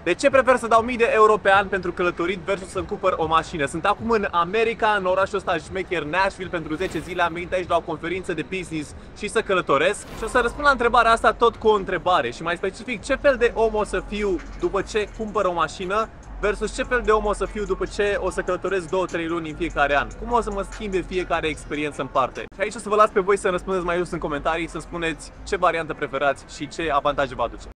De ce prefer să dau mii de euro pe an pentru călătorit versus să-mi cumpăr o mașină? Sunt acum în America, în orașul ăsta șmecher Nashville, pentru 10 zile. Am venit aici la o conferință de business și să călătoresc. Și o să răspund la întrebarea asta tot cu o întrebare și mai specific, ce fel de om o să fiu după ce cumpăr o mașină versus ce fel de om o să fiu după ce o să călătoresc 2-3 luni în fiecare an. Cum o să mă schimbe fiecare experiență în parte. Și aici o să vă las pe voi să răspundeți mai jos în comentarii, să spuneți ce variantă preferați și ce avantaje vă aduce.